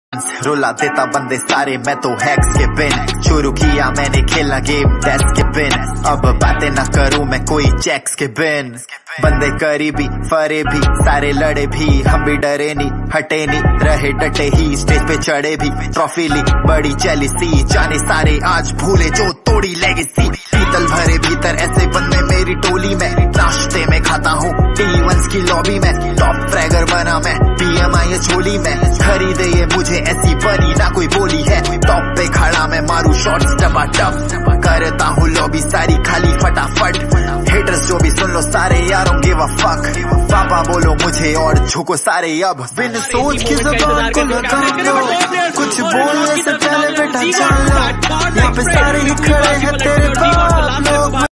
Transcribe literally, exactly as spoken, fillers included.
रुला देता बंदे सारे, मैं तो हैक्स के बिन शुरू किया मैंने खेलना गेम डेस्क के बिन। अब बातें ना करूं मैं कोई चेक्स के बिन। बंदे करीबी फरे भी सारे लड़े भी, हम भी डरे नहीं हटे नहीं रहे डटे ही। स्टेज पे चढ़े भी ट्रॉफी ली बड़ी जेलिसी, जाने सारे आज भूले जो तोड़ी लेगेसी। पीतल भरे भीतर ऐसे बंदे मेरी टोली में, नाश्ते में खाता हूँ टी वंस की लॉबी में। टॉप फ्रैगर बना मैं पीएमआई झोली में, खरीदे ये मुझे ऐसी बनी ना कोई बोली है। टॉप पे खड़ा मैं मारू शॉट्स टपा टप, करता हूँ लॉबी सारी खाली फटाफट। हेटर्स जो भी सुन लो सारे यारों गिव अ फक, पापा बोलो मुझे और झुको सारे अब। बिन सोच की ज़बान को लगा लो, कुछ बोलने से पहले बेटा जान लो, यहाँ पे सारे ही खड़े हैं तेरे बाप लोग।